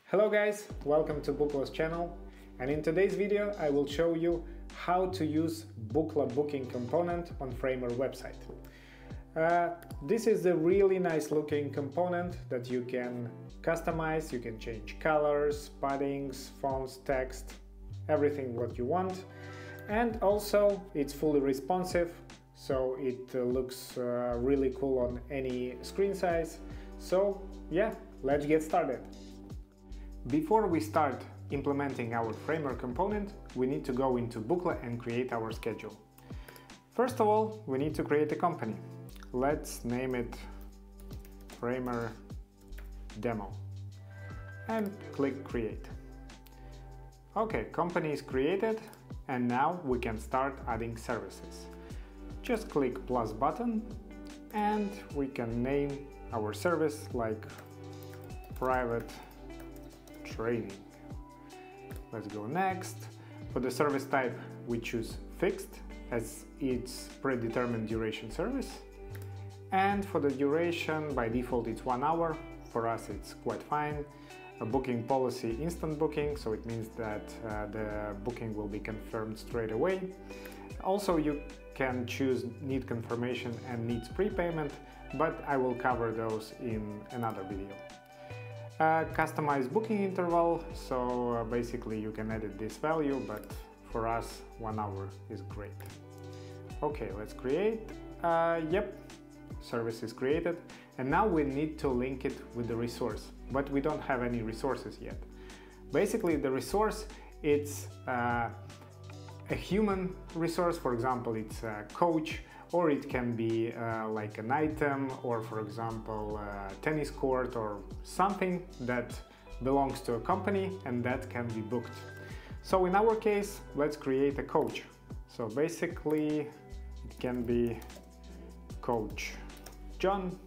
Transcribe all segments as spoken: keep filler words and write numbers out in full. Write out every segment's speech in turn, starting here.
Hello guys, welcome to Bookla's channel, and in today's video I will show you how to use Bookla booking component on Framer website. Uh, this is a really nice looking component that you can customize. You can change colors, paddings, fonts, text, everything what you want. And also it's fully responsive, so it uh, looks uh, really cool on any screen size. So yeah, let's get started. Before we start implementing our Framer component, we need to go into Bookla and create our schedule. First of all, we need to create a company. Let's name it Framer Demo and click Create. Okay, company is created, and now we can start adding services. Just click plus button and we can name our service like private training. Let's go next. For the service type, we choose fixed as it's predetermined duration service. And for the duration, by default it's one hour. For us it's quite fine. A booking policy, instant booking, so it means that uh, the booking will be confirmed straight away. Also, you can choose need confirmation and needs prepayment, but I will cover those in another video. Uh, customize booking interval, so uh, basically you can edit this value, but for us one hour is great. Okay, let's create. Uh, yep, service is created, and now we need to link it with the resource, but we don't have any resources yet. Basically the resource, it's uh, a human resource. For example, it's a coach, or it can be uh, like an item, or for example a tennis court, or something that belongs to a company and that can be booked. So in our case, let's create a coach. So basically it can be Coach John.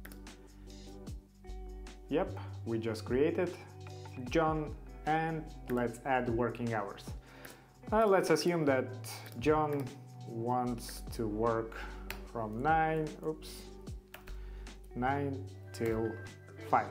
Yep, we just created John, and let's add working hours. Uh, let's assume that John wants to work from nine, oops, nine till five.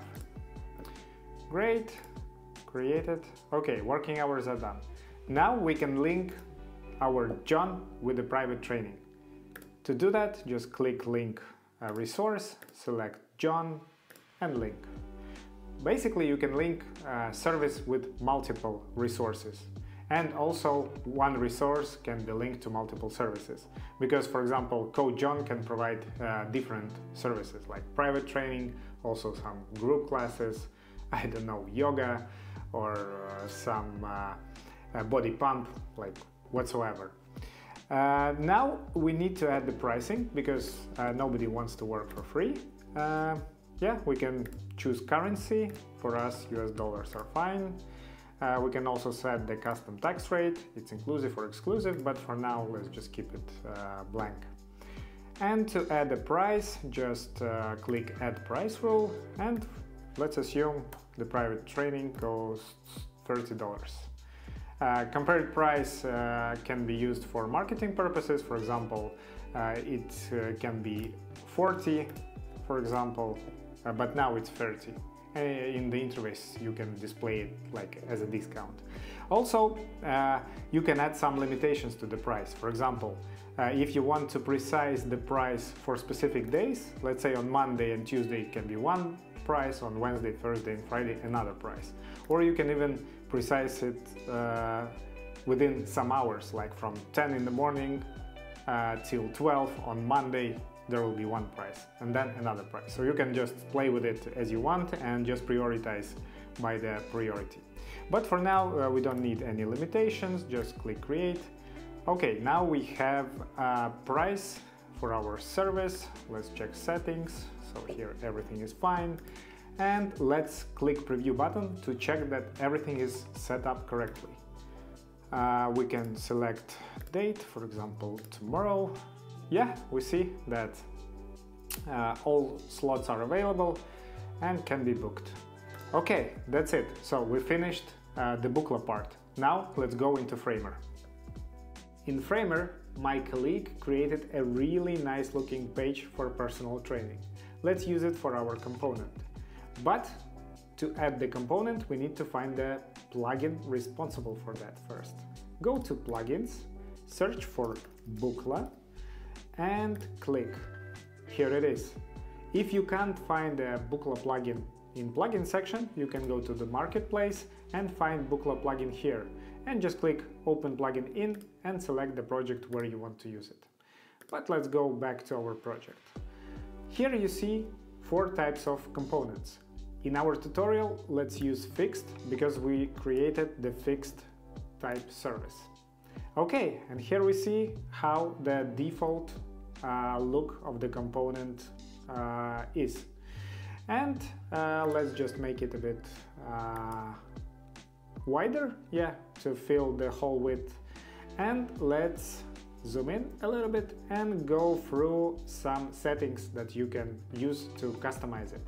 Great, created. Okay, working hours are done. Now we can link our John with the private training. To do that, just click link a resource, select John and link. Basically, you can link a service with multiple resources. And also one resource can be linked to multiple services, because for example Coach John can provide uh, different services like private training, also some group classes, I don't know, yoga, or uh, some uh, body pump, like whatsoever. Uh, now we need to add the pricing, because uh, nobody wants to work for free. Uh, yeah, we can choose currency. For us U S dollars are fine. Uh, we can also set the custom tax rate, it's inclusive or exclusive, but for now let's just keep it uh, blank. And to add a price, just uh, click add price rule, and let's assume the private training costs thirty dollars. Uh, compared price uh, can be used for marketing purposes. For example, uh, it uh, can be forty, for example, uh, but now it's thirty. In the interface you can display it like as a discount. Also, uh, you can add some limitations to the price. For example, uh, if you want to precise the price for specific days, let's say on Monday and Tuesday it can be one price, on Wednesday, Thursday and Friday another price. Or you can even precise it uh, within some hours, like from ten in the morning uh, till twelve on Monday. There will be one price and then another price. So you can just play with it as you want and just prioritize by the priority. But for now uh, we don't need any limitations, just click create. Okay, now we have a price for our service. Let's check settings. So here everything is fine. And let's click preview button to check that everything is set up correctly. Uh, we can select date, for example tomorrow. Yeah, we see that uh, all slots are available and can be booked. Okay, that's it. So we finished uh, the Bookla part. Now let's go into Framer. In Framer, my colleague created a really nice looking page for personal training. Let's use it for our component. But to add the component, we need to find the plugin responsible for that first. Go to Plugins, search for Bookla, and click. Here it is. If you can't find the Bookla plugin in plugin section, you can go to the marketplace and find Bookla plugin here, and just click Open Plugin In and select the project where you want to use it. But let's go back to our project. Here you see four types of components. In our tutorial, let's use fixed because we created the fixed type service. Okay, and here we see how the default uh, look of the component uh, is. And uh, let's just make it a bit uh, wider, yeah, to fill the whole width. And let's zoom in a little bit and go through some settings that you can use to customize it.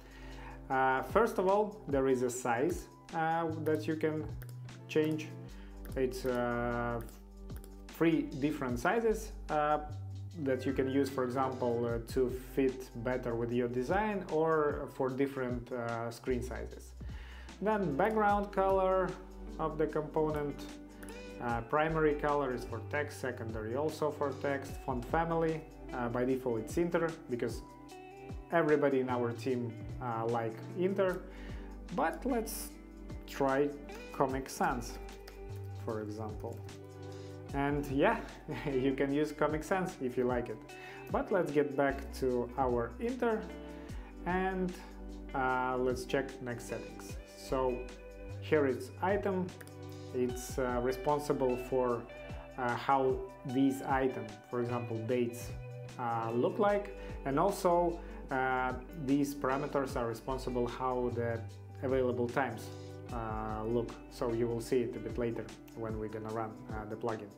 Uh, first of all, there is a size uh, that you can change. It's uh, three different sizes uh, that you can use, for example, uh, to fit better with your design or for different uh, screen sizes. Then background color of the component. Uh, primary color is for text, secondary also for text. Font family, uh, by default it's Inter, because everybody in our team uh, like Inter. But let's try Comic Sans, for example. And yeah, you can use Comic Sans if you like it. But let's get back to our Inter and uh, let's check next settings. So here is item. It's uh, responsible for uh, how these items, for example dates, uh, look like, and also uh, these parameters are responsible how the available times uh, look. So you will see it a bit later when we're gonna run uh, the plugin.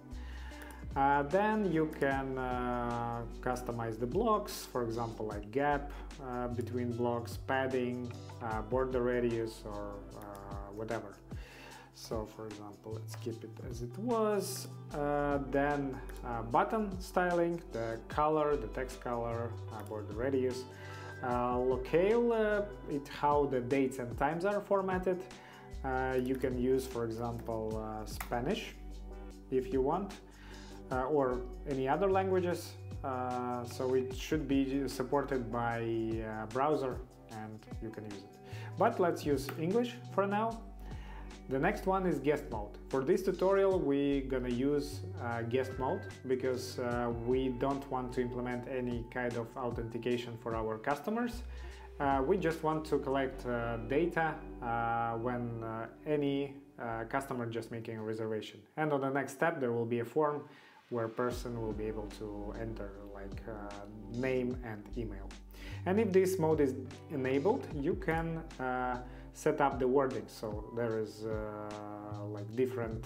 Uh, then you can uh, customize the blocks, for example like gap uh, between blocks, padding, uh, border radius, or uh, whatever. So for example, let's keep it as it was. Uh, then uh, button styling, the color, the text color, uh, border radius. Uh, locale, uh, it how the dates and times are formatted. Uh, you can use, for example, uh, Spanish if you want, uh, or any other languages. Uh, so it should be supported by uh, browser and you can use it. But let's use English for now. The next one is guest mode. For this tutorial we're gonna use uh, guest mode because uh, we don't want to implement any kind of authentication for our customers. Uh, we just want to collect uh, data uh, when uh, any uh, customer just making a reservation. And on the next step there will be a form where a person will be able to enter like uh, name and email. And if this mode is enabled, you can uh, set up the wording. So there is uh, like different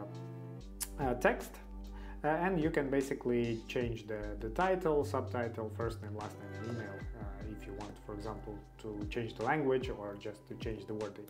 uh, uh, text uh, and you can basically change the, the title, subtitle, first name, last name, and email uh, if you want, for example, to change the language or just to change the wording.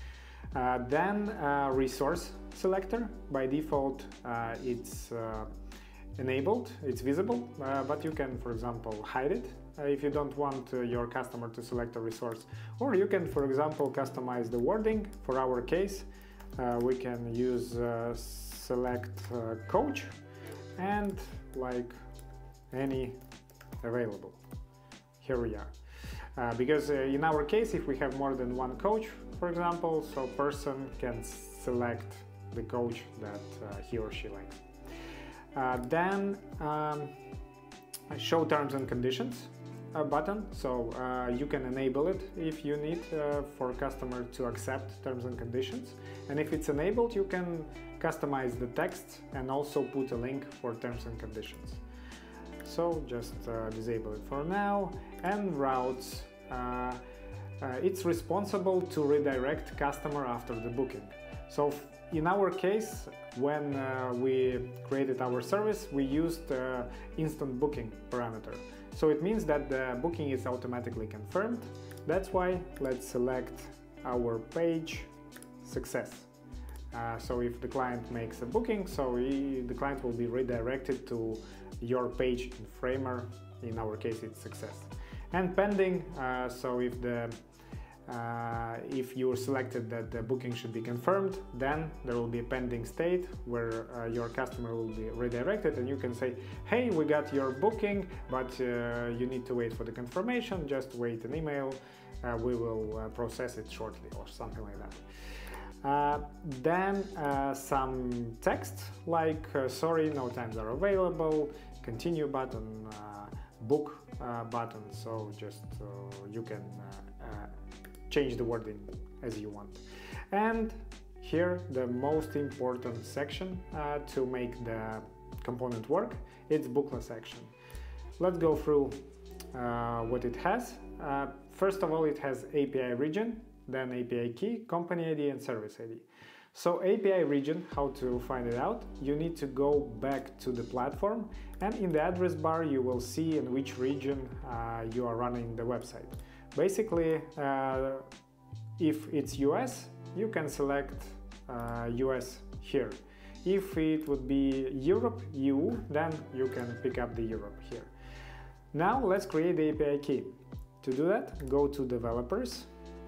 Uh, then uh, resource selector, by default uh, it's uh, enabled, it's visible, uh, but you can, for example, hide it uh, if you don't want uh, your customer to select a resource. Or you can, for example, customize the wording. For our case, uh, we can use uh, select uh, coach and like any available. Here we are. Uh, because uh, in our case, if we have more than one coach, for example, so person can select the coach that uh, he or she likes. Uh, then um, show terms and conditions uh, button, so uh, you can enable it if you need uh, for customer to accept terms and conditions, and if it's enabled you can customize the text and also put a link for terms and conditions. So just uh, disable it for now. And routes, uh, uh, it's responsible to redirect customer after the booking. So in our case, when uh, we created our service, we used uh, instant booking parameter. So it means that the booking is automatically confirmed. That's why let's select our page success. Uh, so if the client makes a booking, so he, the client will be redirected to your page in Framer. In our case, it's success. And pending, uh, so if the Uh, if you selected that the booking should be confirmed, then there will be a pending state where uh, your customer will be redirected, and you can say, hey, we got your booking, but uh, you need to wait for the confirmation, just wait an email, uh, we will uh, process it shortly, or something like that. Uh, then uh, some text like uh, sorry, no times are available, continue button, uh, book uh, button, so just uh, you can uh, uh, change the wording as you want. And here the most important section uh, to make the component work, it's Bookla section. Let's go through uh, what it has. Uh, first of all, it has A P I region, then A P I key, company I D and service I D. So A P I region, how to find it out? You need to go back to the platform, and in the address bar you will see in which region uh, you are running the website. Basically, uh, if it's U S, you can select uh, U S here. If it would be Europe, E U, then you can pick up the Europe here. Now let's create the A P I key. To do that, go to developers,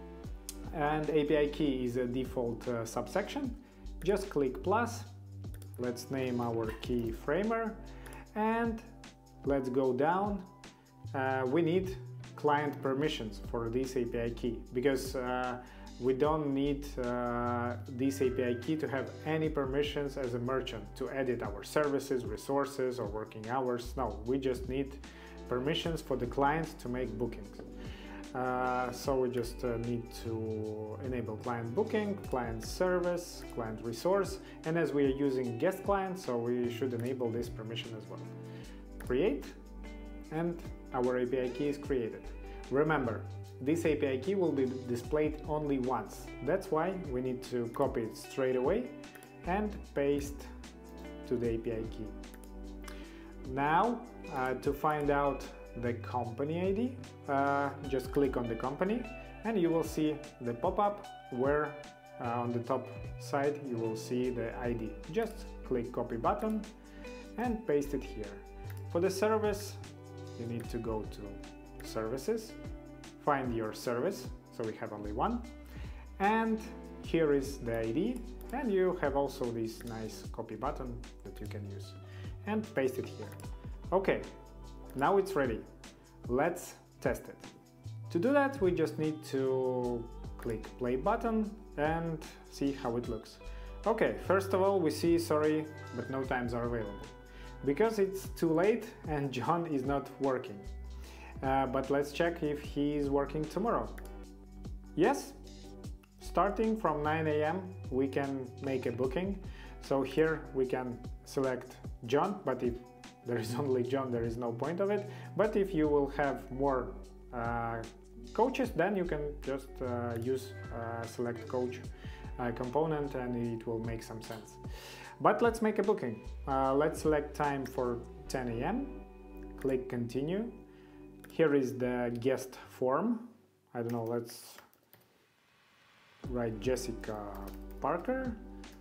and A P I key is a default uh, subsection. Just click plus, let's name our key framer, and let's go down. Uh, we need client permissions for this A P I key, because uh, we don't need uh, this A P I key to have any permissions as a merchant to edit our services, resources, or working hours. No, we just need permissions for the client to make bookings. Uh, so we just uh, need to enable client booking, client service, client resource, and as we are using guest client, so we should enable this permission as well. Create, and our A P I key is created. Remember, this A P I key will be displayed only once. That's why we need to copy it straight away and paste to the A P I key. Now, uh, to find out the company I D, uh, just click on the company and you will see the pop-up where uh, on the top side you will see the I D. Just click copy button and paste it here. For the service, you need to go to services, find your service, so we have only one, and here is the I D, and you have also this nice copy button that you can use, and paste it here. Okay, now it's ready. Let's test it. To do that, we just need to click play button and see how it looks. Okay, first of all, we see sorry, but no times are available, because it's too late and John is not working. Uh, but let's check if he is working tomorrow. Yes, starting from nine A M we can make a booking. So here we can select John, but if there is only John, there is no point of it. But if you will have more uh, coaches, then you can just uh, use uh, select coach uh, component and it will make some sense. But let's make a booking. Uh, let's select time for ten A M Click continue. Here is the guest form. I don't know, let's write Jessica Parker,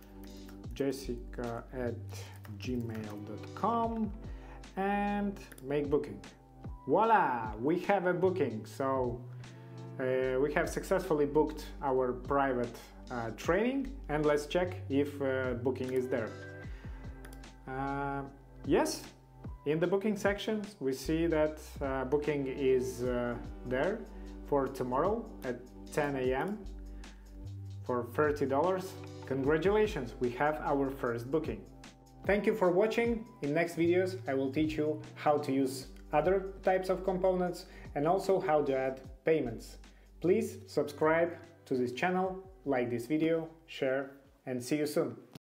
jessica at gmail dot com, and make booking. Voila, we have a booking. So uh, we have successfully booked our private uh, training, and let's check if uh, booking is there. Uh, yes. In the booking section, we see that uh, booking is uh, there for tomorrow at ten A M for thirty dollars. Congratulations, we have our first booking. Thank you for watching. In next videos, I will teach you how to use other types of components and also how to add payments. Please subscribe to this channel, like this video, share, and see you soon.